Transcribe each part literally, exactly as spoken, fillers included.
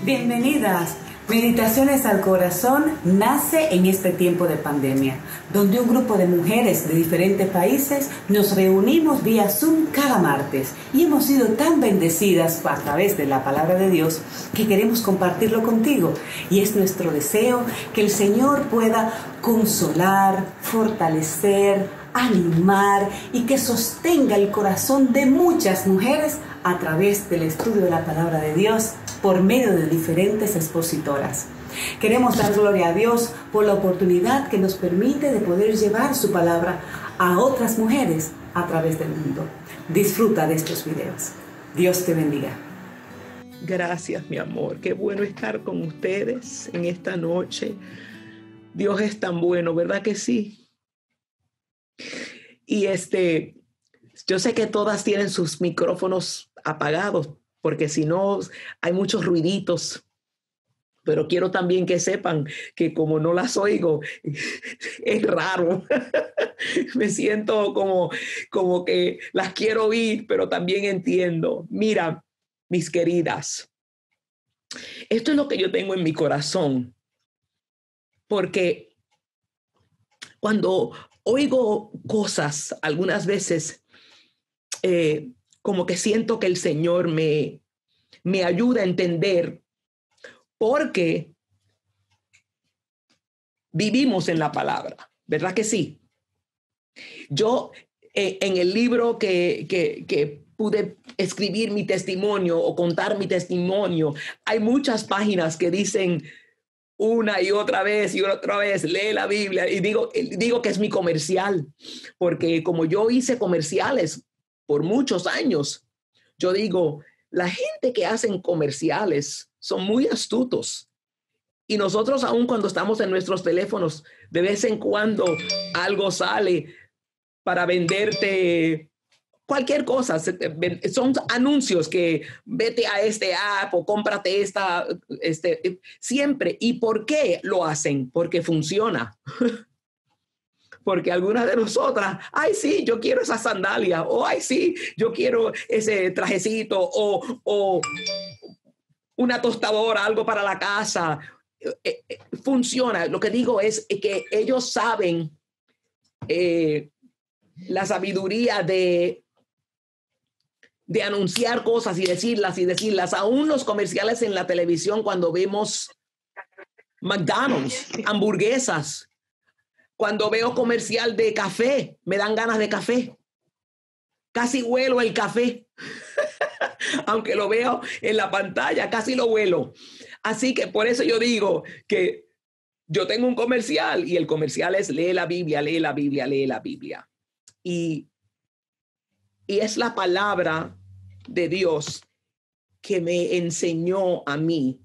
Bienvenidas. Meditaciones al Corazón nace en este tiempo de pandemia, donde un grupo de mujeres de diferentes países nos reunimos vía Zoom cada martes y hemos sido tan bendecidas a través de la palabra de Dios que queremos compartirlo contigo. Y es nuestro deseo que el Señor pueda consolar, fortalecer, animar y que sostenga el corazón de muchas mujeres a través del estudio de la palabra de Dios por medio de diferentes expositoras. Queremos dar gloria a Dios por la oportunidad que nos permite de poder llevar su palabra a otras mujeres a través del mundo. Disfruta de estos videos. Dios te bendiga. Gracias, mi amor. Qué bueno estar con ustedes en esta noche. Dios es tan bueno, ¿verdad que sí? Y este, yo sé que todas tienen sus micrófonos apagados, porque si no hay muchos ruiditos, pero quiero también que sepan que como no las oigo, es raro. Me siento como, como que las quiero oír, pero también entiendo. Mira, mis queridas, esto es lo que yo tengo en mi corazón, porque cuando oigo cosas, algunas veces, eh, como que siento que el Señor me, me ayuda a entender por qué vivimos en la palabra, ¿verdad que sí? Yo, eh, en el libro que, que, que pude escribir mi testimonio o contar mi testimonio, hay muchas páginas que dicen una y otra vez y otra vez, lee la Biblia, y digo, digo que es mi comercial, porque como yo hice comerciales por muchos años, yo digo, la gente que hacen comerciales son muy astutos. Y nosotros, aun cuando estamos en nuestros teléfonos, de vez en cuando algo sale para venderte cualquier cosa. Son anuncios que vete a este app o cómprate esta, este, siempre. ¿Y por qué lo hacen? Porque funciona. Porque algunas de nosotras, ay, sí, yo quiero esa sandalia, o ay, sí, yo quiero ese trajecito, o, o una tostadora, algo para la casa. Eh, eh, funciona. Lo que digo es que ellos saben eh, la sabiduría de, de anunciar cosas y decirlas y decirlas. Aún los comerciales en la televisión, cuando vemos McDonald's, hamburguesas, cuando veo comercial de café, me dan ganas de café. Casi huelo el café. Aunque lo veo en la pantalla, casi lo huelo. Así que por eso yo digo que yo tengo un comercial y el comercial es lee la Biblia, lee la Biblia, lee la Biblia. Y, y es la palabra de Dios que me enseñó a mí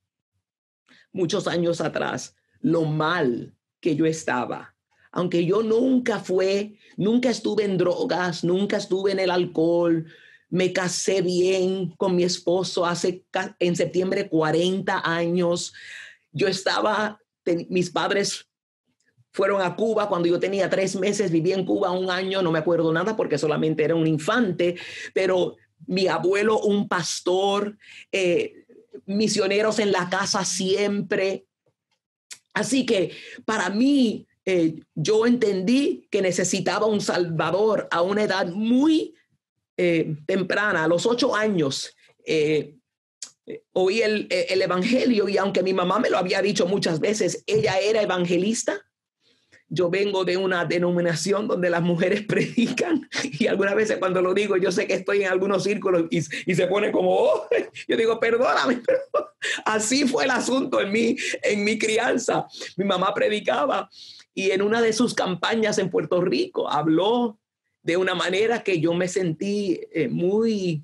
muchos años atrás lo mal que yo estaba. Aunque yo nunca fue, nunca estuve en drogas, nunca estuve en el alcohol. Me casé bien con mi esposo hace en septiembre cuarenta años. Yo estaba, ten, mis padres fueron a Cuba cuando yo tenía tres meses, viví en Cuba un año, no me acuerdo nada porque solamente era un infante, pero mi abuelo, un pastor, eh, misioneros en la casa siempre. Así que para mí, eh, yo entendí que necesitaba un Salvador a una edad muy eh, temprana, a los ocho años. Eh, oí el, el evangelio y aunque mi mamá me lo había dicho muchas veces, ella era evangelista. Yo vengo de una denominación donde las mujeres predican y algunas veces cuando lo digo yo sé que estoy en algunos círculos y, y se pone como, oh, yo digo, perdóname, pero así fue el asunto en mi, en mi crianza. Mi mamá predicaba y en una de sus campañas en Puerto Rico habló de una manera que yo me sentí eh, muy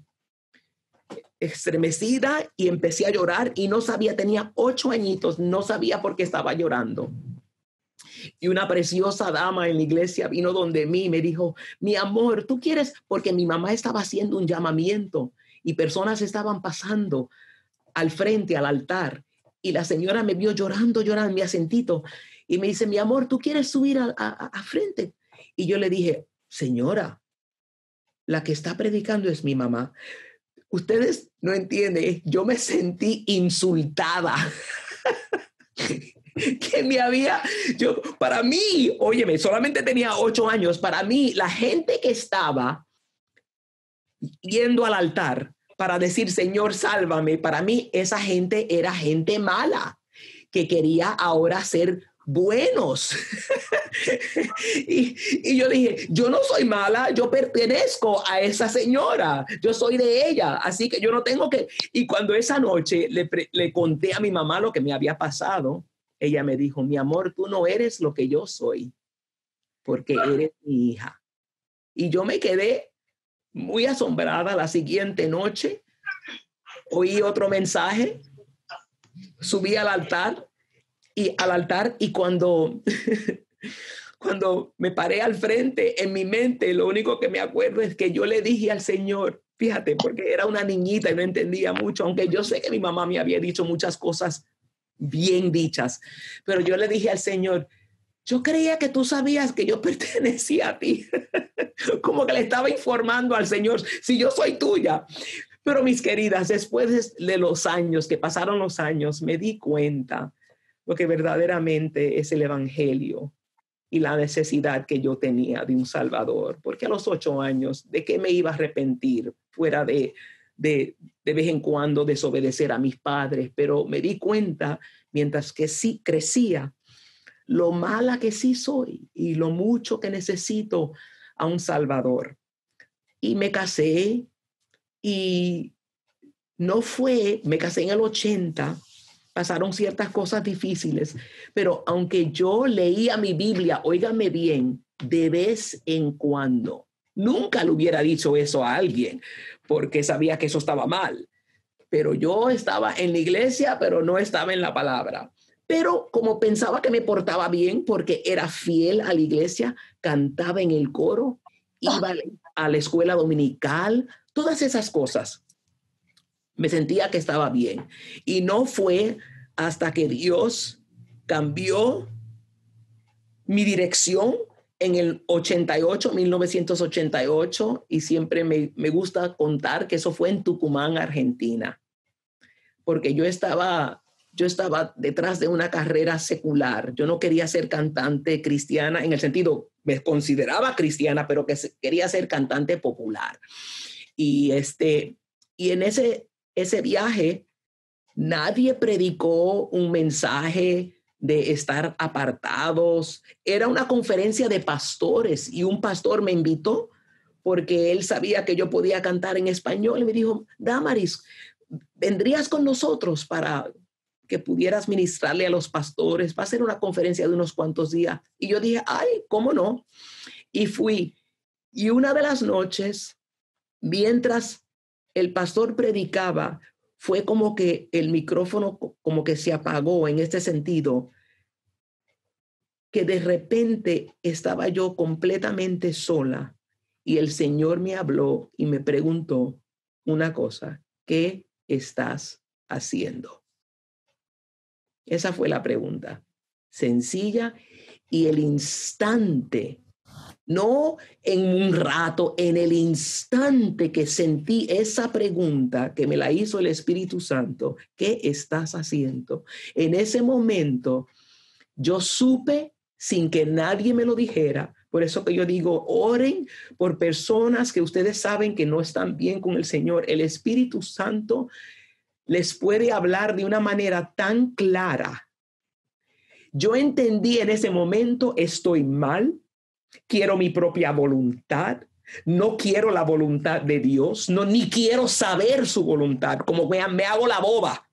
estremecida y empecé a llorar y no sabía, tenía ocho añitos, no sabía por qué estaba llorando. Y una preciosa dama en la iglesia vino donde mí y me dijo, mi amor, ¿tú quieres? Porque mi mamá estaba haciendo un llamamiento y personas estaban pasando al frente, al altar. Y la señora me vio llorando, llorando, mi acentito. Y me dice, mi amor, ¿tú quieres subir a, a, a frente? Y yo le dije, señora, la que está predicando es mi mamá. ustedes no entienden, yo me sentí insultada. Que me había, yo, para mí, óyeme, solamente tenía ocho años, para mí, la gente que estaba yendo al altar para decir, Señor, sálvame, para mí esa gente era gente mala, que quería ahora ser buenos. y, y yo dije, yo no soy mala, yo pertenezco a esa señora, yo soy de ella, así que yo no tengo que... Y cuando esa noche le, le conté a mi mamá lo que me había pasado, ella me dijo, mi amor, tú no eres lo que yo soy, porque eres mi hija. Y yo me quedé muy asombrada. La siguiente noche oí otro mensaje, subí al altar y al altar y cuando, cuando me paré al frente, en mi mente, lo único que me acuerdo es que yo le dije al Señor, fíjate, porque era una niñita y no entendía mucho, aunque yo sé que mi mamá me había dicho muchas cosas bien dichas, pero yo le dije al Señor, yo creía que tú sabías que yo pertenecía a ti. Como que le estaba informando al Señor, si yo soy tuya. Pero mis queridas, después de los años, que pasaron los años, me di cuenta lo que verdaderamente es el evangelio y la necesidad que yo tenía de un Salvador. Porque a los ocho años, ¿de qué me iba a arrepentir fuera de, de, de vez en cuando desobedecer a mis padres? Pero me di cuenta, mientras que sí crecía, lo mala que sí soy y lo mucho que necesito a un Salvador. Y me casé y no fue, me casé en el ochenta, pasaron ciertas cosas difíciles, pero aunque yo leía mi Biblia, óigame bien, de vez en cuando, nunca le hubiera dicho eso a alguien porque sabía que eso estaba mal, pero yo estaba en la iglesia, pero no estaba en la palabra. Pero como pensaba que me portaba bien porque era fiel a la iglesia, cantaba en el coro, iba a la escuela dominical, todas esas cosas, me sentía que estaba bien. Y no fue hasta que Dios cambió mi dirección en el ochenta y ocho, mil novecientos ochenta y ocho, y siempre me, me gusta contar que eso fue en Tucumán, Argentina, porque yo estaba... Yo estaba detrás de una carrera secular. Yo no quería ser cantante cristiana, en el sentido, me consideraba cristiana, pero que quería ser cantante popular. Y, este, y en ese, ese viaje, nadie predicó un mensaje de estar apartados. Era una conferencia de pastores y un pastor me invitó porque él sabía que yo podía cantar en español y me dijo, Damaris, ¿vendrías con nosotros para que pudieras ministrarle a los pastores? Va a ser una conferencia de unos cuantos días. Y yo dije, ay, ¿cómo no? Y fui. Y una de las noches, mientras el pastor predicaba, fue como que el micrófono como que se apagó en este sentido, que de repente estaba yo completamente sola y el Señor me habló y me preguntó una cosa, ¿qué estás haciendo? Esa fue la pregunta, sencilla, y el instante, no en un rato, en el instante que sentí esa pregunta que me la hizo el Espíritu Santo, ¿qué estás haciendo? En ese momento yo supe sin que nadie me lo dijera. Por eso que yo digo, oren por personas que ustedes saben que no están bien con el Señor. El Espíritu Santo les puede hablar de una manera tan clara. Yo entendí en ese momento, estoy mal, quiero mi propia voluntad, no quiero la voluntad de Dios, no, ni quiero saber su voluntad, como me, me hago la boba.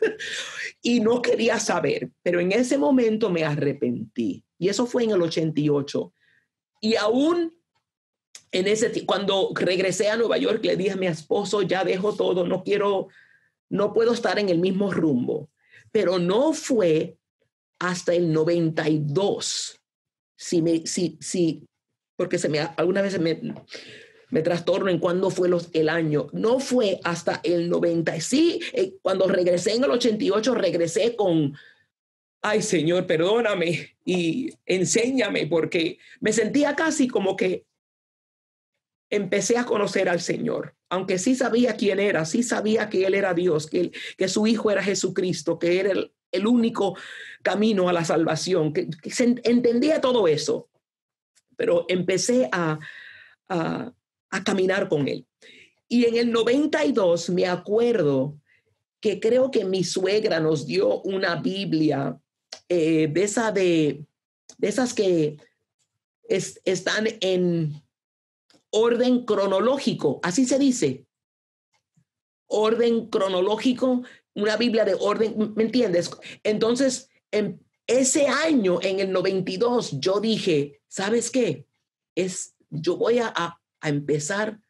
Y no quería saber, pero en ese momento me arrepentí. Y eso fue en el ochenta y ocho. Y aún en ese, cuando regresé a Nueva York, le dije a mi esposo, ya dejo todo, no quiero... No puedo estar en el mismo rumbo, pero no fue hasta el noventa y dos. Si me, si, si, porque se me, algunas veces me, me trastorno en cuándo fue los, el año. No fue hasta el noventa. Sí, eh, cuando regresé en el ochenta y ocho, regresé con, ay Señor, perdóname y enséñame, porque me sentía casi como que empecé a conocer al Señor. Aunque sí sabía quién era, sí sabía que Él era Dios, que, él, que su Hijo era Jesucristo, que era el, el único camino a la salvación, que, que se entendía todo eso. Pero empecé a, a, a caminar con Él. Y en el noventa y dos me acuerdo que creo que mi suegra nos dio una Biblia eh, de, esa de, de esas que es, están en orden cronológico, así se dice, orden cronológico, una Biblia de orden, ¿me entiendes? Entonces, en ese año, en el noventa y dos, yo dije, ¿sabes qué? Es, yo voy a, a, a empezar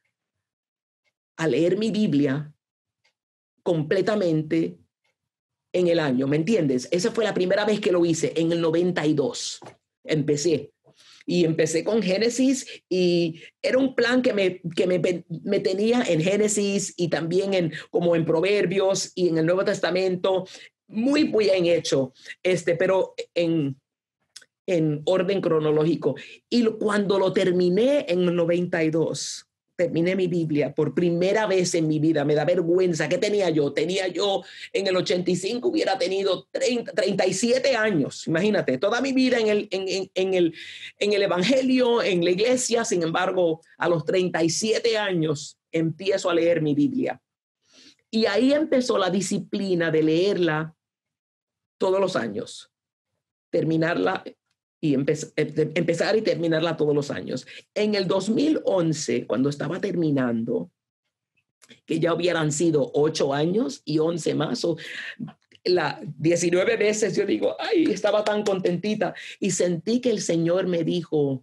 a leer mi Biblia completamente en el año, ¿me entiendes? Esa fue la primera vez que lo hice, en el noventa y dos, empecé. Y empecé con Génesis y era un plan que me, que me, me tenía en Génesis y también en, como en Proverbios y en el Nuevo Testamento, muy bien hecho, este, pero en, en orden cronológico. Y lo, cuando lo terminé en el noventa y dos, terminé mi Biblia por primera vez en mi vida, me da vergüenza. ¿Qué tenía yo? Tenía yo en el ochenta y cinco, hubiera tenido treinta, treinta y siete años, imagínate, toda mi vida en el, en, en, en, el, en el Evangelio, en la iglesia. Sin embargo, a los treinta y siete años empiezo a leer mi Biblia. Y ahí empezó la disciplina de leerla todos los años, terminarla y empe- empezar y terminarla todos los años. En el dos mil once, cuando estaba terminando, que ya hubieran sido ocho años y once más, o la diecinueve veces, yo digo, ay, estaba tan contentita y sentí que el Señor me dijo,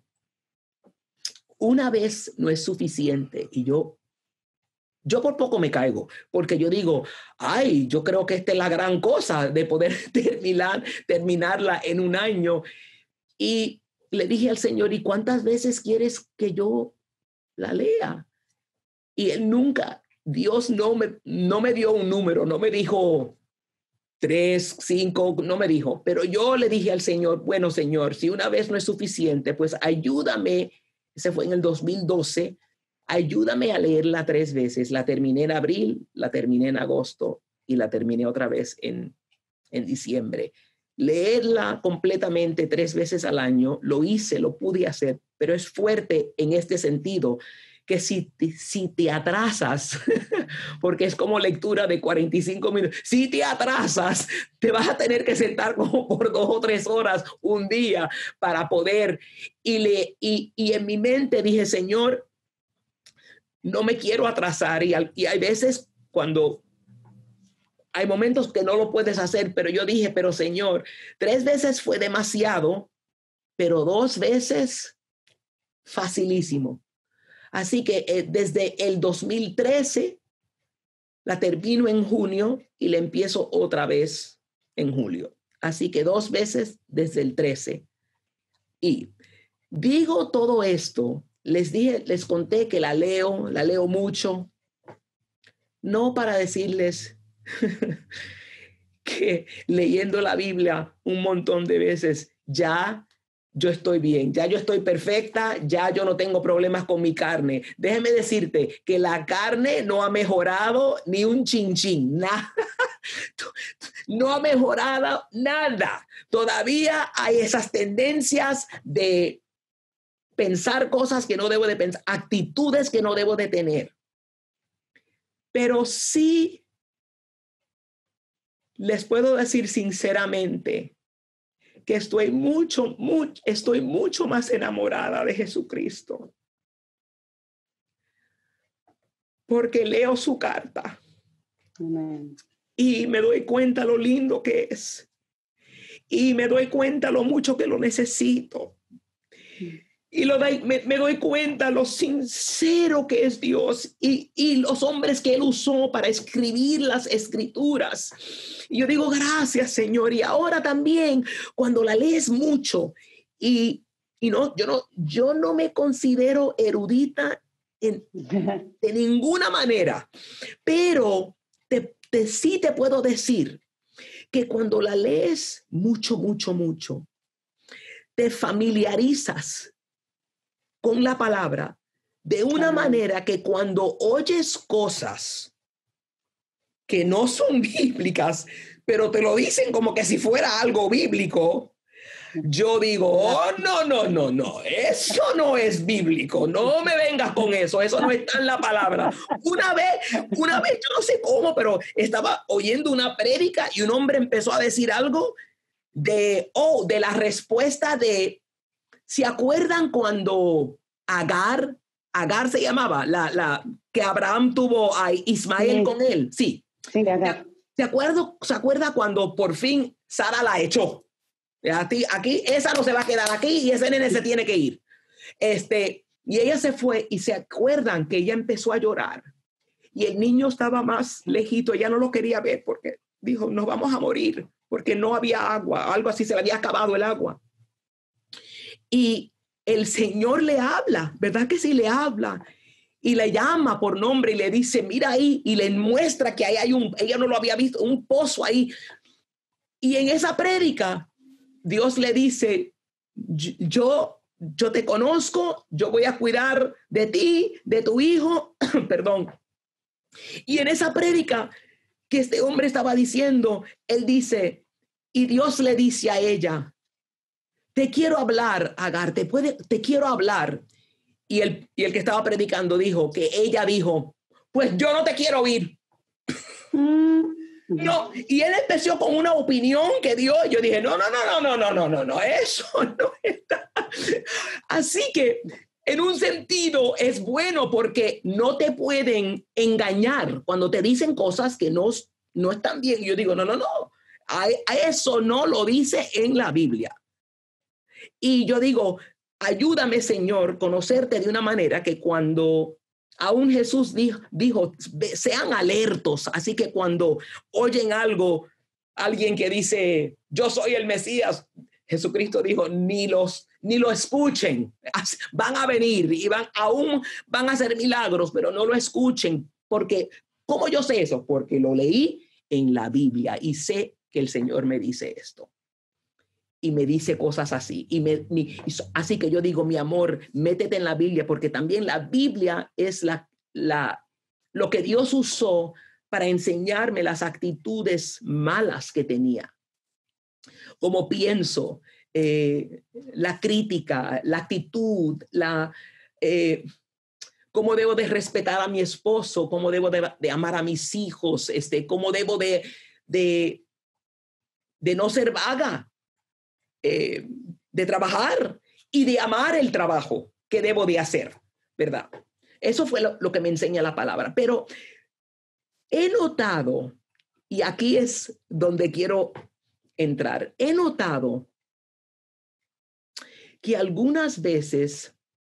una vez no es suficiente. Y yo, yo por poco me caigo, porque yo digo, ay, yo creo que esta es la gran cosa de poder terminar, terminarla en un año. Y le dije al Señor, ¿y cuántas veces quieres que yo la lea? Y Él nunca, Dios no me, no me dio un número, no me dijo tres, cinco, no me dijo. Pero yo le dije al Señor, bueno, Señor, si una vez no es suficiente, pues ayúdame. Ese fue en el dos mil doce. Ayúdame a leerla tres veces. La terminé en abril, la terminé en agosto y la terminé otra vez en, en diciembre. Leerla completamente tres veces al año, lo hice, lo pude hacer, pero es fuerte en este sentido, que si te, si te atrasas, porque es como lectura de cuarenta y cinco minutos, si te atrasas, te vas a tener que sentar como por dos o tres horas un día para poder, y, le, y, y en mi mente dije, Señor, no me quiero atrasar, y, y hay veces cuando hay momentos que no lo puedes hacer, pero yo dije, pero Señor, tres veces fue demasiado, pero dos veces facilísimo. Así que eh, desde el dos mil trece la termino en junio y la empiezo otra vez en julio. Así que dos veces desde el trece. Y digo todo esto, les dije, les conté que la leo, la leo mucho, no para decirles que leyendo la Biblia un montón de veces, ya yo estoy bien, ya yo estoy perfecta, ya yo no tengo problemas con mi carne. Déjeme decirte que la carne no ha mejorado ni un chinchín, nada. No ha mejorado nada. Todavía hay esas tendencias de pensar cosas que no debo de pensar, actitudes que no debo de tener. Pero sí les puedo decir sinceramente que estoy mucho, mucho, estoy mucho más enamorada de Jesucristo. Porque leo su carta. Amén. Y me doy cuenta lo lindo que es. Y me doy cuenta lo mucho que lo necesito. Y lo doy, me, me doy cuenta lo sincero que es Dios y, y los hombres que Él usó para escribir las escrituras. Y yo digo, gracias, Señor. Y ahora también, cuando la lees mucho, y, y no, yo, no, yo no me considero erudita en, de ninguna manera, pero te, te, sí te puedo decir que cuando la lees mucho, mucho, mucho, te familiarizas con la palabra, de una manera que cuando oyes cosas que no son bíblicas, pero te lo dicen como que si fuera algo bíblico, yo digo, oh, no, no, no, no, eso no es bíblico, no me vengas con eso, eso no está en la palabra. Una vez, una vez, yo no sé cómo, pero estaba oyendo una prédica y un hombre empezó a decir algo de, oh, de la respuesta de, ¿se acuerdan cuando Agar, Agar se llamaba, la, la que Abraham tuvo a Ismael sí. con él? Sí. Sí, Agar. ¿Se acuerda, ¿Se acuerda cuando por fin Sara la echó? Aquí, aquí, esa no se va a quedar aquí y ese nene se tiene que ir. Este, y ella se fue y se acuerdan que ella empezó a llorar y el niño estaba más lejito, ella no lo quería ver porque dijo, nos vamos a morir porque no había agua, algo así, se le había acabado el agua. Y el Señor le habla, ¿verdad que sí? Le habla y le llama por nombre y le dice, mira ahí, y le muestra que ahí hay un, ella no lo había visto, un pozo ahí. Y en esa prédica, Dios le dice, yo, yo te conozco, yo voy a cuidar de ti, de tu hijo, perdón. Y en esa prédica que este hombre estaba diciendo, él dice, y Dios le dice a ella, te quiero hablar, Agar, te, puede, te quiero hablar. Y el, y el que estaba predicando dijo que ella dijo, pues yo no te quiero oír. No, y él empezó con una opinión que dio. Yo dije, no, no, no, no, no, no, no, no, eso no está. Así que en un sentido es bueno porque no te pueden engañar cuando te dicen cosas que no, no están bien. Yo digo, no, no, no, a, a eso no lo dice en la Biblia. Y yo digo, ayúdame, Señor, conocerte de una manera que cuando aún Jesús dijo, dijo, sean alertos. Así que cuando oyen algo, alguien que dice, yo soy el Mesías, Jesucristo dijo, ni los, ni lo escuchen. Van a venir y van, aún van a hacer milagros, pero no lo escuchen. Porque, ¿cómo yo sé eso? Porque lo leí en la Biblia y sé que el Señor me dice esto. Y me dice cosas así. Y me, mi, así que yo digo, mi amor, métete en la Biblia, porque también la Biblia es la, la, lo que Dios usó para enseñarme las actitudes malas que tenía. Cómo pienso, eh, la crítica, la actitud, la, eh, cómo debo de respetar a mi esposo, cómo debo de, de amar a mis hijos, este, cómo debo de, de, de no ser vaga. Eh, de trabajar y de amar el trabajo que debo de hacer, ¿verdad? Eso fue lo, lo que me enseña la palabra. Pero he notado, y aquí es donde quiero entrar, he notado que algunas veces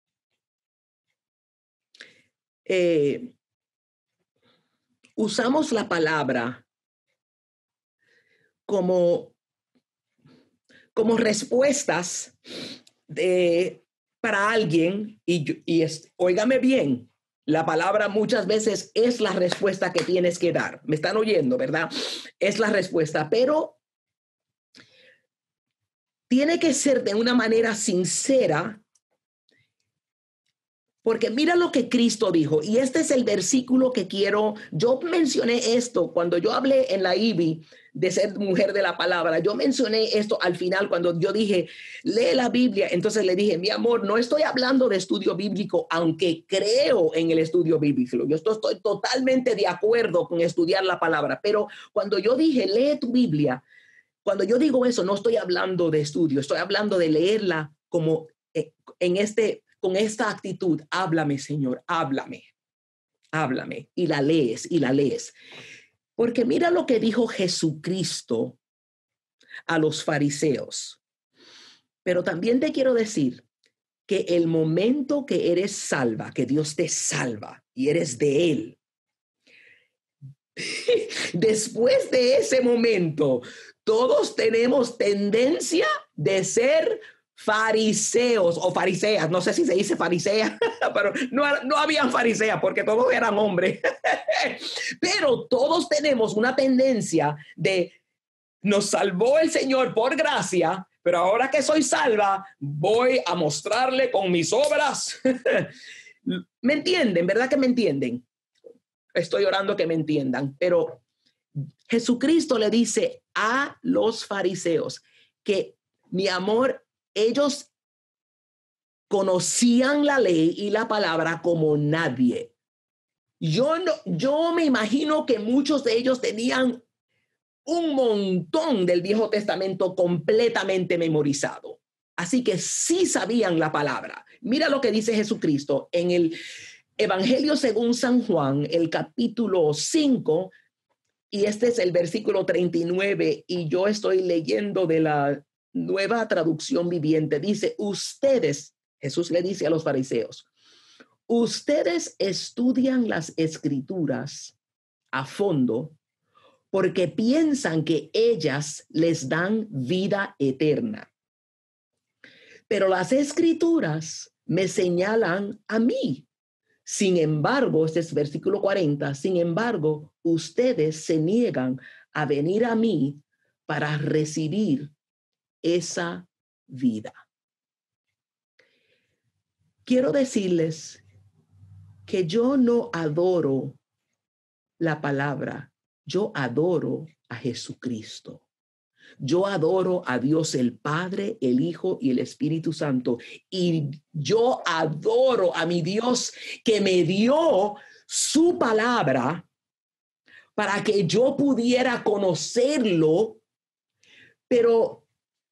eh, usamos la palabra como como respuestas de, para alguien, y, y es, óigame bien, la palabra muchas veces es la respuesta que tienes que dar. Me están oyendo, ¿verdad? Es la respuesta, pero tiene que ser de una manera sincera, porque mira lo que Cristo dijo, y este es el versículo que quiero, yo mencioné esto cuando yo hablé en la I B I de ser mujer de la palabra, yo mencioné esto al final cuando yo dije, lee la Biblia, entonces le dije, mi amor, no estoy hablando de estudio bíblico, aunque creo en el estudio bíblico, yo estoy, estoy totalmente de acuerdo con estudiar la palabra, pero cuando yo dije, lee tu Biblia, cuando yo digo eso, no estoy hablando de estudio, estoy hablando de leerla como en este, con esta actitud, háblame, Señor, háblame, háblame, y la lees, y la lees. Porque mira lo que dijo Jesucristo a los fariseos. Pero también te quiero decir que el momento que eres salva, que Dios te salva y eres de Él, después de ese momento, todos tenemos tendencia de ser fariseos o fariseas, no sé si se dice farisea, pero no, no habían fariseas porque todos eran hombres, pero todos tenemos una tendencia de nos salvó el Señor por gracia, pero ahora que soy salva voy a mostrarle con mis obras ¿Me entienden? ¿Verdad que me entienden? Estoy orando que me entiendan, pero Jesucristo le dice a los fariseos que, mi amor, ellos conocían la ley y la palabra como nadie. Yo, no, yo me imagino que muchos de ellos tenían un montón del Viejo Testamento completamente memorizado. Así que sí sabían la palabra. Mira lo que dice Jesucristo en el Evangelio según San Juan, el capítulo cinco, y este es el versículo treinta y nueve, y yo estoy leyendo de la Nueva Traducción Viviente. Dice, ustedes, Jesús le dice a los fariseos, ustedes estudian las Escrituras a fondo porque piensan que ellas les dan vida eterna. Pero las Escrituras me señalan a mí. Sin embargo, este es versículo cuarenta, sin embargo, ustedes se niegan a venir a mí para recibir esa vida. Quiero decirles que yo no adoro la palabra, yo adoro a Jesucristo. Yo adoro a Dios el Padre, el Hijo y el Espíritu Santo. Y yo adoro a mi Dios que me dio su palabra para que yo pudiera conocerlo. Pero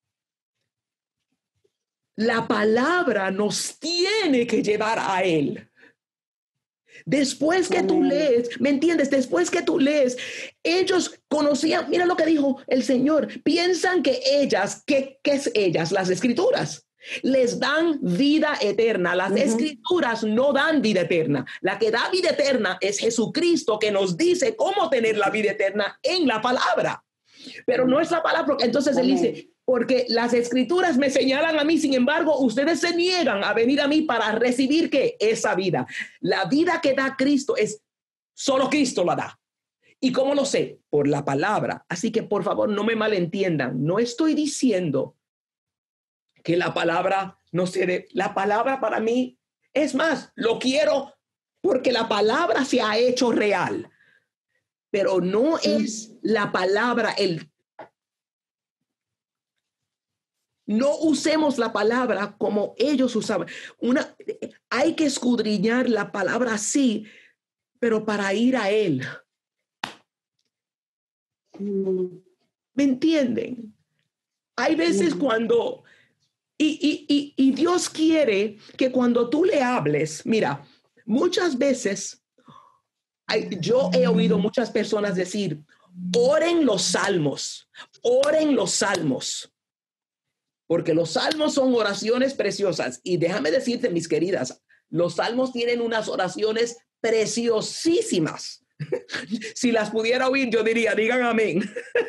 la palabra nos tiene que llevar a Él. Después que tú lees, ¿me entiendes? Después que tú lees, ellos conocían, mira lo que dijo el Señor, piensan que ellas, ¿qué, qué es ellas? Las Escrituras, les dan vida eterna. Las uh-huh. Escrituras no dan vida eterna. La que da vida eterna es Jesucristo, que nos dice cómo tener la vida eterna en la palabra. Pero no es la palabra, entonces uh-huh. Él dice, porque las Escrituras me señalan a mí, sin embargo, ustedes se niegan a venir a mí para recibir ¿qué? Esa vida. La vida que da Cristo es, solo Cristo la da. ¿Y cómo lo sé? Por la palabra. Así que, por favor, no me malentiendan. No estoy diciendo que la palabra no se dé. La palabra para mí, es más, lo quiero porque la palabra se ha hecho real. Pero no es la palabra el No usemos la palabra como ellos usaban. Una, hay que escudriñar la palabra sí, pero para ir a Él. ¿Me entienden? Hay veces cuando, y, y, y, y Dios quiere que cuando tú le hables, mira, muchas veces, hay, yo he oído muchas personas decir, oren los salmos, oren los salmos. Porque los salmos son oraciones preciosas. Y déjame decirte, mis queridas, los salmos tienen unas oraciones preciosísimas. Si las pudiera oír, yo diría, digan amén.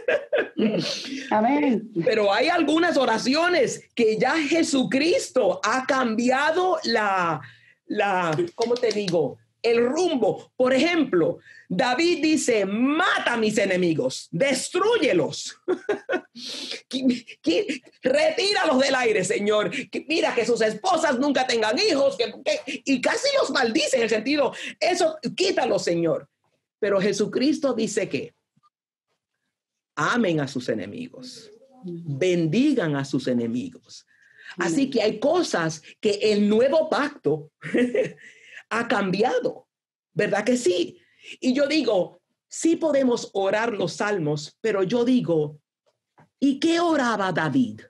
Amén. Pero hay algunas oraciones que ya Jesucristo ha cambiado la, la, ¿cómo te digo? El rumbo. Por ejemplo, David dice, mata a mis enemigos, destrúyelos. Retíralos del aire, Señor. Mira que sus esposas nunca tengan hijos. Que, que, y casi los maldice en el sentido, eso, quítalos, Señor. Pero Jesucristo dice que amen a sus enemigos, bendigan a sus enemigos. Así que hay cosas que el nuevo pacto ha cambiado, ¿verdad que sí? Y yo digo, sí podemos orar los salmos, pero yo digo, ¿y qué oraba David?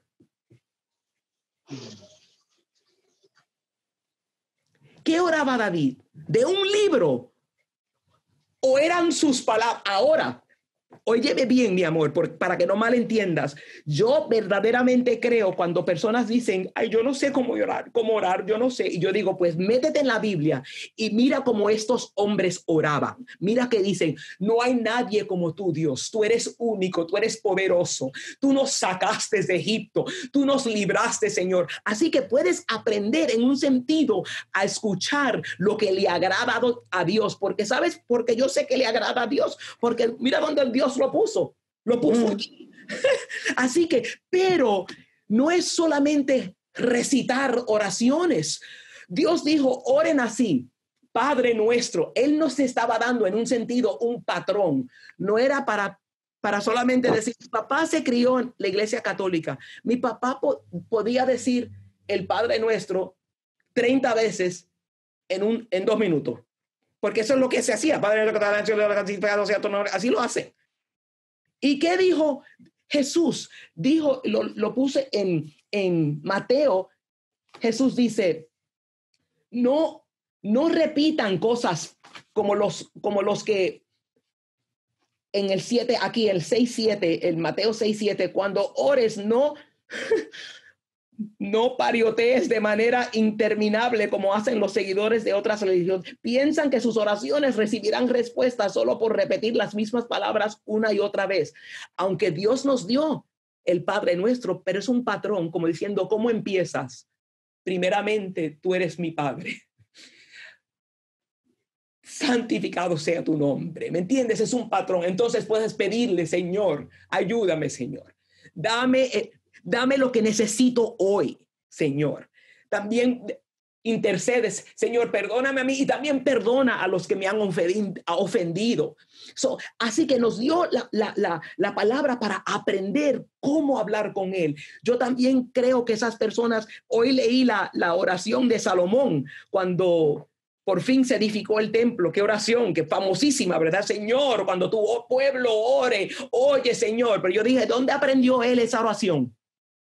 ¿Qué oraba David? ¿De un libro? ¿O eran sus palabras? Ahora, óyeme bien, mi amor, por, para que no malentiendas. Yo verdaderamente creo cuando personas dicen, ay, yo no sé cómo orar, cómo orar, yo no sé. Y yo digo, pues métete en la Biblia y mira cómo estos hombres oraban. Mira que dicen, no hay nadie como tú, Dios. Tú eres único, tú eres poderoso. Tú nos sacaste de Egipto, tú nos libraste, Señor. Así que puedes aprender en un sentido a escuchar lo que le agrada a Dios. Porque, ¿sabes? Porque yo sé que le agrada a Dios. Porque mira dónde Dios lo puso, lo puso mm. aquí. Así que, pero no es solamente recitar oraciones. Dios dijo, oren así, Padre nuestro. Él nos estaba dando en un sentido un patrón. No era para, para solamente decir, mi papá se crió en la iglesia católica. Mi papá po- podía decir el Padre nuestro treinta veces en, un, en dos minutos. Porque eso es lo que se hacía. Padre nuestro, así lo hace. ¿Y qué dijo Jesús? Dijo, lo, lo puse en, en Mateo. Jesús dice, no, no repitan cosas como los, como los que en el siete, aquí el seis siete, el Mateo seis siete, cuando ores, no, no pariotees de manera interminable como hacen los seguidores de otras religiones. Piensan que sus oraciones recibirán respuestas solo por repetir las mismas palabras una y otra vez. Aunque Dios nos dio el Padre Nuestro, pero es un patrón, como diciendo, ¿cómo empiezas? Primeramente, tú eres mi Padre. Santificado sea tu nombre. ¿Me entiendes? Es un patrón. Entonces puedes pedirle, Señor, ayúdame, Señor. Dame, eh, dame lo que necesito hoy, Señor. También intercedes, Señor, perdóname a mí y también perdona a los que me han ofendido. So, así que nos dio la, la, la, la palabra para aprender cómo hablar con Él. Yo también creo que esas personas, hoy leí la, la oración de Salomón cuando por fin se edificó el templo. Qué oración, qué famosísima, ¿verdad? Señor, cuando tu pueblo ore, oye, Señor. Pero yo dije, ¿dónde aprendió él esa oración?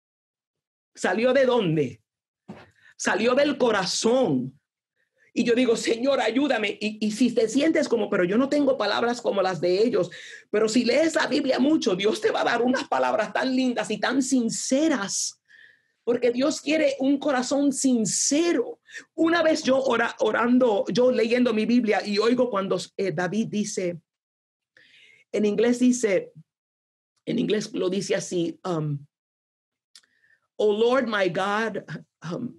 ¿Salió de dónde? Salió del corazón. Y yo digo, Señor, ayúdame. Y, y si te sientes como, pero yo no tengo palabras como las de ellos, pero si lees la Biblia mucho, Dios te va a dar unas palabras tan lindas y tan sinceras. Porque Dios quiere un corazón sincero. Una vez yo ora, orando, yo leyendo mi Biblia y oigo cuando eh, David dice, en inglés dice, en inglés lo dice así, um, oh Lord my God, um,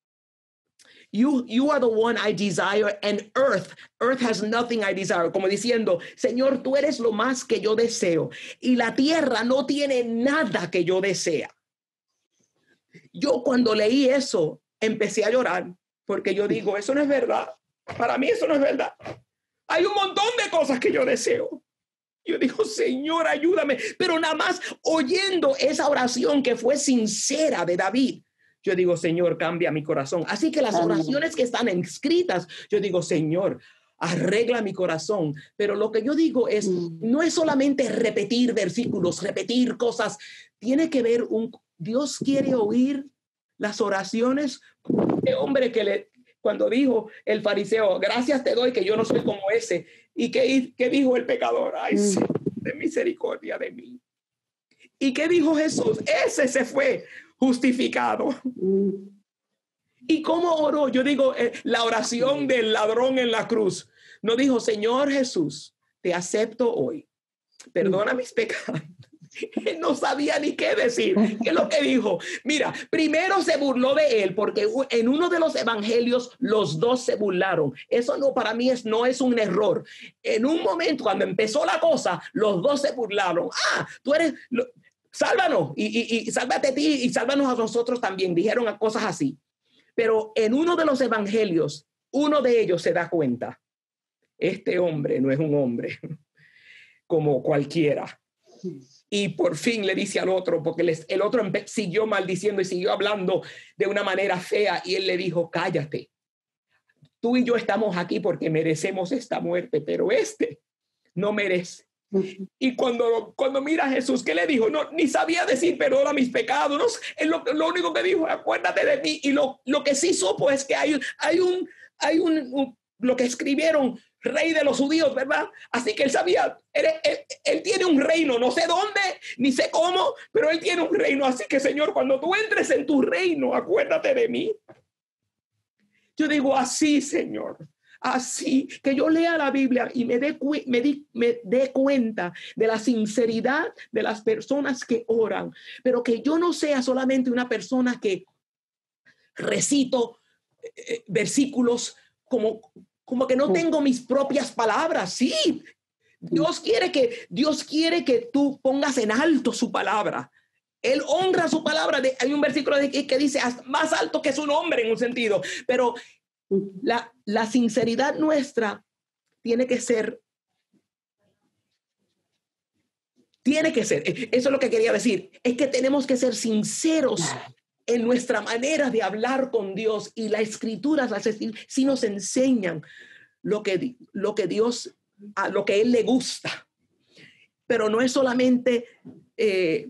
you, you are the one I desire and earth, earth has nothing I desire. Como diciendo, Señor, tú eres lo más que yo deseo y la tierra no tiene nada que yo desea. Yo cuando leí eso, empecé a llorar, porque yo digo, eso no es verdad. Para mí eso no es verdad. Hay un montón de cosas que yo deseo. Yo digo, Señor, ayúdame. Pero nada más oyendo esa oración que fue sincera de David, yo digo, Señor, cambia mi corazón. Así que las oraciones que están escritas, yo digo, Señor, arregla mi corazón. Pero lo que yo digo es, no es solamente repetir versículos, repetir cosas. Tiene que ver un... Dios quiere oír las oraciones. Este hombre que le, cuando dijo el fariseo, gracias te doy que yo no soy como ese. ¿Y qué, qué dijo el pecador? Ay, sí, de misericordia de mí. ¿Y qué dijo Jesús? Ese se fue justificado. ¿Y cómo oró? Yo digo, eh, la oración del ladrón en la cruz. No dijo, Señor Jesús, te acepto hoy. Perdona mis pecados. Él no sabía ni qué decir. ¿Qué es lo que dijo? Mira, primero se burló de él porque en uno de los evangelios los dos se burlaron. Eso no, para mí es, no es un error. En un momento cuando empezó la cosa, los dos se burlaron. Ah, tú eres, lo, sálvanos y, y, y sálvate a ti y sálvanos a nosotros también. Dijeron cosas así. Pero en uno de los evangelios, uno de ellos se da cuenta. Este hombre no es un hombre como cualquiera. Y por fin le dice al otro, porque les, el otro siguió maldiciendo y siguió hablando de una manera fea. Y él le dijo, cállate. Tú y yo estamos aquí porque merecemos esta muerte, pero este no merece. Y cuando, cuando mira a Jesús, ¿qué le dijo? No, ni sabía decir perdona mis pecados. No, él lo, lo único que dijo, acuérdate de mí. Y lo, lo que sí supo es que hay, hay, un, hay un, un, lo que escribieron, rey de los judíos, ¿verdad? Así que él sabía, él, él, él tiene un reino, no sé dónde, ni sé cómo, pero él tiene un reino. Así que, Señor, cuando tú entres en tu reino, acuérdate de mí. Yo digo así, Señor, así, que yo lea la Biblia y me dé, me, di, me dé cuenta de la sinceridad de las personas que oran, pero que yo no sea solamente una persona que recito eh, versículos como... como que no tengo mis propias palabras. Sí, Dios quiere que, Dios quiere que tú pongas en alto su palabra. Él honra su palabra. Hay un versículo que dice más alto que su nombre en un sentido, pero La, la sinceridad nuestra tiene que ser, tiene que ser, eso es lo que quería decir, es que tenemos que ser sinceros en nuestra manera de hablar con Dios, y las escrituras, las escrituras sí nos enseñan lo que, lo que Dios, a lo que Él le gusta, pero no es solamente eh,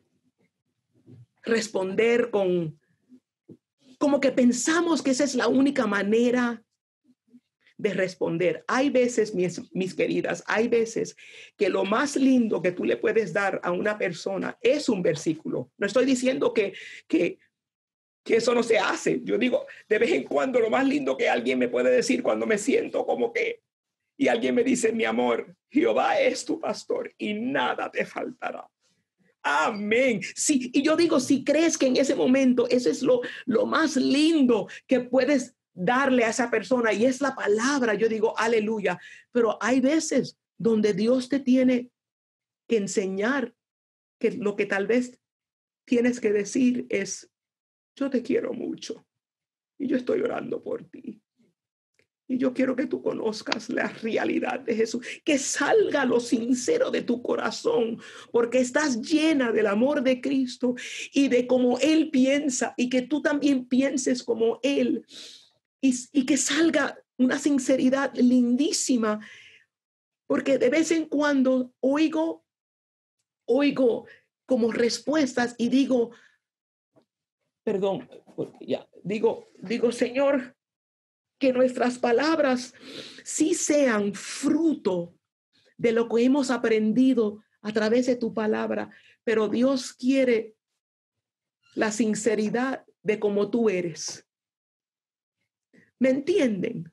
responder con, como que pensamos que esa es la única manera de responder. Hay veces, mis, mis queridas, hay veces que lo más lindo que tú le puedes dar a una persona es un versículo. No estoy diciendo que, que, que eso no se hace. Yo digo, de vez en cuando lo más lindo que alguien me puede decir cuando me siento como que, y alguien me dice, mi amor, Jehová es tu pastor y nada te faltará. Amén. Sí, y yo digo, si crees que en ese momento eso es lo, lo más lindo que puedes darle a esa persona, y es la palabra, yo digo, aleluya. Pero hay veces donde Dios te tiene que enseñar que lo que tal vez tienes que decir es, yo te quiero mucho y yo estoy orando por ti. Y yo quiero que tú conozcas la realidad de Jesús, que salga lo sincero de tu corazón, porque estás llena del amor de Cristo y de cómo Él piensa, y que tú también pienses como Él, y, y que salga una sinceridad lindísima, porque de vez en cuando oigo, oigo como respuestas y digo, perdón, ya, digo, digo, Señor, que nuestras palabras sí sean fruto de lo que hemos aprendido a través de tu palabra, pero Dios quiere la sinceridad de cómo tú eres. ¿Me entienden?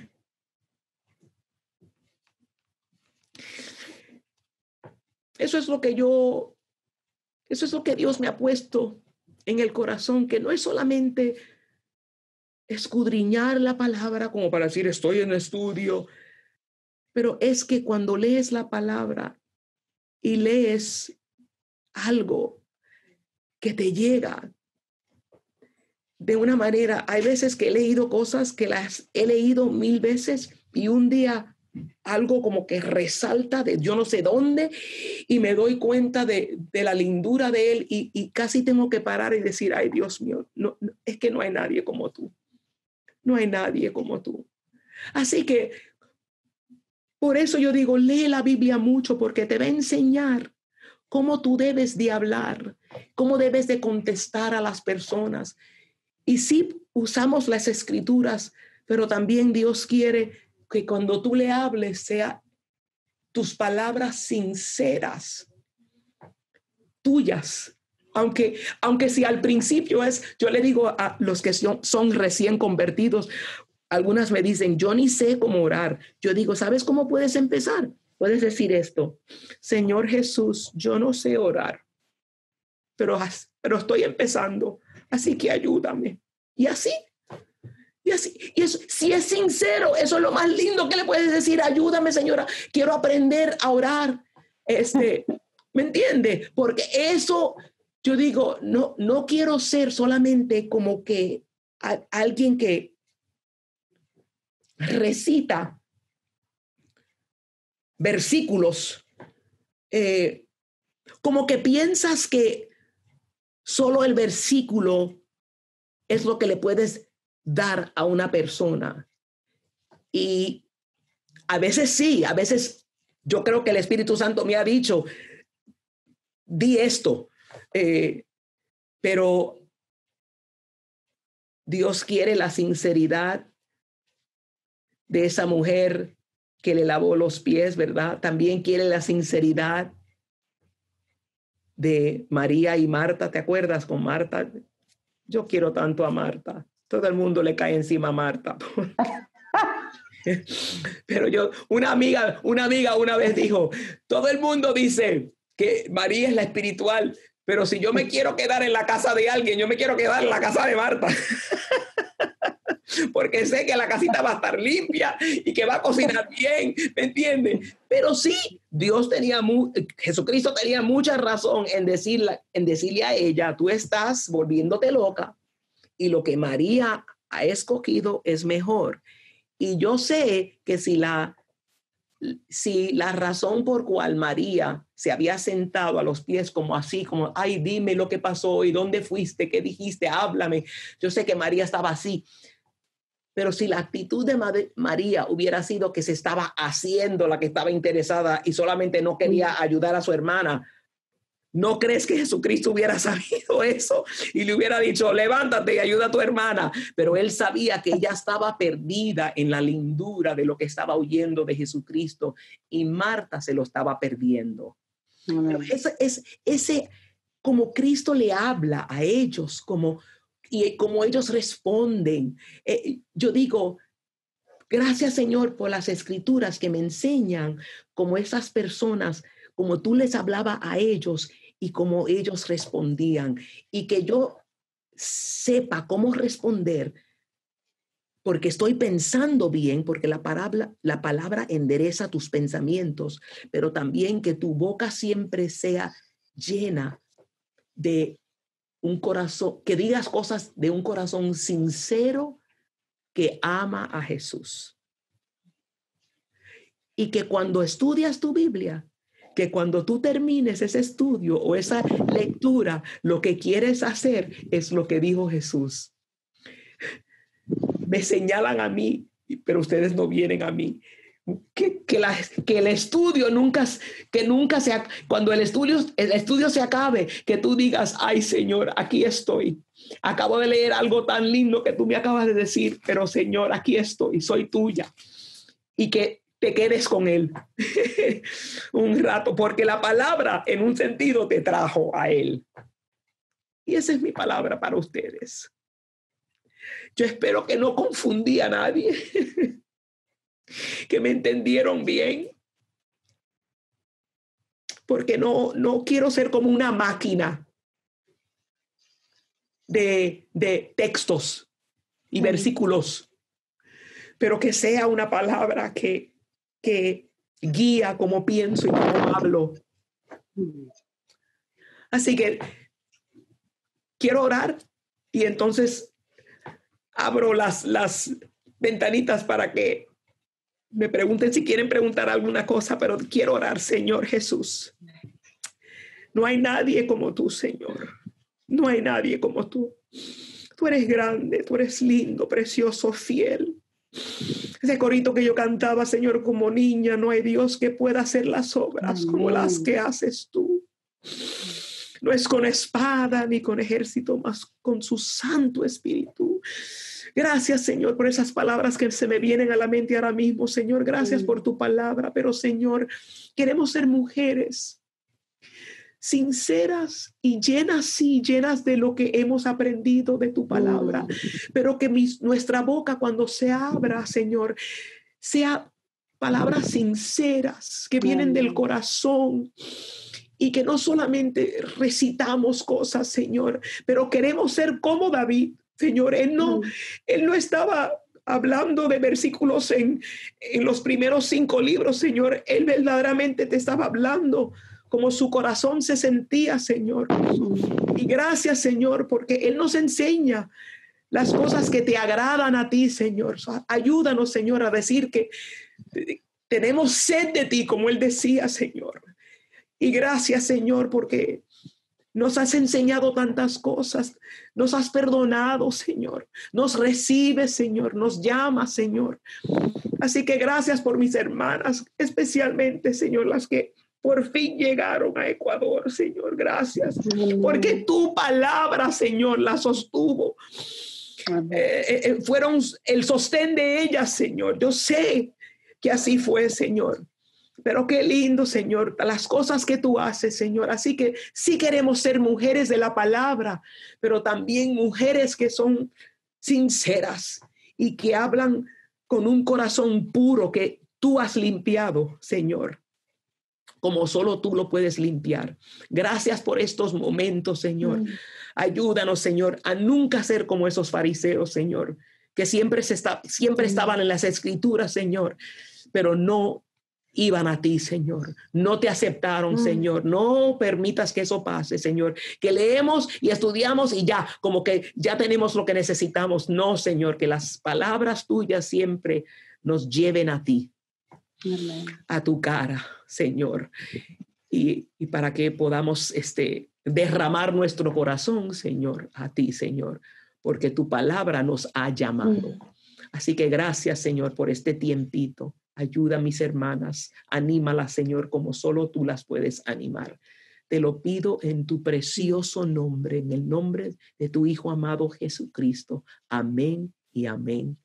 Eso es lo que yo, eso es lo que Dios me ha puesto en el corazón, que no es solamente escudriñar la palabra como para decir estoy en estudio, pero es que cuando lees la palabra y lees algo que te llega de una manera, hay veces que he leído cosas que las he leído mil veces y un día algo como que resalta de yo no sé dónde y me doy cuenta de, de la lindura de él, y, y casi tengo que parar y decir, ay Dios mío, no, no, es que no hay nadie como tú. No hay nadie como tú. Así que por eso yo digo, lee la Biblia mucho, porque te va a enseñar cómo tú debes de hablar, cómo debes de contestar a las personas. Y sí usamos las escrituras, pero también Dios quiere que cuando tú le hables sea tus palabras sinceras, tuyas. Aunque, aunque si al principio es, yo le digo a los que son, son recién convertidos, algunas me dicen, yo ni sé cómo orar. Yo digo, ¿sabes cómo puedes empezar? Puedes decir esto, Señor Jesús, yo no sé orar, pero, pero estoy empezando, así que ayúdame. Y así, y así, y eso, si es sincero, eso es lo más lindo que le puedes decir, ayúdame, Señora, quiero aprender a orar. Este, ¿me entiende? Porque eso... Yo digo, no, no quiero ser solamente como que a, alguien que recita versículos, eh, como que piensas que solo el versículo es lo que le puedes dar a una persona. Y a veces sí, a veces yo creo que el Espíritu Santo me ha dicho, di esto. Eh, pero Dios quiere la sinceridad de esa mujer que le lavó los pies, ¿verdad? También quiere la sinceridad de María y Marta. ¿Te acuerdas con Marta? Yo quiero tanto a Marta. Todo el mundo le cae encima a Marta. Pero yo, una amiga, una amiga una vez dijo, todo el mundo dice que María es la espiritual, pero si yo me quiero quedar en la casa de alguien, yo me quiero quedar en la casa de Marta. Porque sé que la casita va a estar limpia y que va a cocinar bien, ¿me entiendes? Pero sí, Dios tenía, mu- Jesucristo tenía mucha razón en, decirle, en decirle a ella, tú estás volviéndote loca, y lo que María ha escogido es mejor. Y yo sé que si la, si la razón por cual María se había sentado a los pies como así, como, ay, dime lo que pasó y dónde fuiste, qué dijiste, háblame. Yo sé que María estaba así. Pero si la actitud de María hubiera sido que se estaba haciendo la que estaba interesada y solamente no quería ayudar a su hermana, ¿no crees que Jesucristo hubiera sabido eso y le hubiera dicho, levántate y ayuda a tu hermana? Pero él sabía que ella estaba perdida en la lindura de lo que estaba oyendo de Jesucristo y Marta se lo estaba perdiendo. Pero ese, es, ese, como Cristo le habla a ellos, como... y como ellos responden. Eh, yo digo, gracias Señor por las escrituras que me enseñan cómo esas personas, como tú les hablaba a ellos y cómo ellos respondían. Y que yo sepa cómo responder porque estoy pensando bien, porque la palabra, la palabra endereza tus pensamientos, pero también que tu boca siempre sea llena de un corazón, que digas cosas de un corazón sincero que ama a Jesús. Y que cuando estudias tu Biblia, que cuando tú termines ese estudio o esa lectura, lo que quieres hacer es lo que dijo Jesús. Me señalan a mí, pero ustedes no vienen a mí. Que, que, la, que el estudio nunca, que nunca sea, cuando el estudio, el estudio se acabe, que tú digas, ay Señor, aquí estoy. Acabo de leer algo tan lindo que tú me acabas de decir, pero Señor, aquí estoy, soy tuya. Y que te quedes con él un rato, porque la palabra en un sentido te trajo a él. Y esa es mi palabra para ustedes. Yo espero que no confundí a nadie. Que me entendieron bien, porque no, no quiero ser como una máquina de, de textos y mm. versículos, pero que sea una palabra que, que guía cómo pienso y cómo hablo. Así que quiero orar y entonces abro las, las ventanitas para que me pregunten si quieren preguntar alguna cosa, pero quiero orar. Señor Jesús, no hay nadie como tú, Señor. No hay nadie como tú. Tú eres grande, tú eres lindo, precioso, fiel. Ese corito que yo cantaba, Señor, como niña, no hay Dios que pueda hacer las obras Amén. Como las que haces tú. No es con espada ni con ejército, mas con su Santo Espíritu. Gracias, Señor, por esas palabras que se me vienen a la mente ahora mismo, Señor. Gracias sí. por tu palabra. Pero, Señor, queremos ser mujeres sinceras y llenas, sí, llenas de lo que hemos aprendido de tu palabra. Mm. Pero que mis, nuestra boca cuando se abra, Señor, sea palabras sinceras que vienen mm. del corazón. Y que no solamente recitamos cosas, Señor, pero queremos ser como David. Señor, él no, mm. él no estaba hablando de versículos en, en los primeros cinco libros, Señor. Él verdaderamente te estaba hablando como su corazón se sentía, Señor. Mm. Y gracias, Señor, porque Él nos enseña las cosas que te agradan a ti, Señor. Ayúdanos, Señor, a decir que tenemos sed de ti, como Él decía, Señor. Y gracias, Señor, porque nos has enseñado tantas cosas, nos has perdonado, Señor, nos recibes, Señor, nos llamas, Señor. Así que gracias por mis hermanas, especialmente, Señor, las que por fin llegaron a Ecuador, Señor, gracias. Porque tu palabra, Señor, la sostuvo. Eh, eh, fueron el sostén de ellas, Señor. Yo sé que así fue, Señor. Pero qué lindo, Señor, las cosas que tú haces, Señor. Así que sí queremos ser mujeres de la palabra, pero también mujeres que son sinceras y que hablan con un corazón puro que tú has limpiado, Señor, como solo tú lo puedes limpiar. Gracias por estos momentos, Señor. Mm. Ayúdanos, Señor, a nunca ser como esos fariseos, Señor, que siempre, se está, siempre mm. estaban en las escrituras, Señor, pero no iban a ti, Señor. No te aceptaron, mm. Señor. No permitas que eso pase, Señor. Que leemos y estudiamos y ya, como que ya tenemos lo que necesitamos. No, Señor, que las palabras tuyas siempre nos lleven a ti, Amén. A tu cara, Señor. Y, y para que podamos este, derramar nuestro corazón, Señor, a ti, Señor, porque tu palabra nos ha llamado. Mm. Así que gracias, Señor, por este tiempito. Ayuda a mis hermanas, anímalas, Señor, como solo tú las puedes animar. Te lo pido en tu precioso nombre, en el nombre de tu Hijo amado Jesucristo. Amén y amén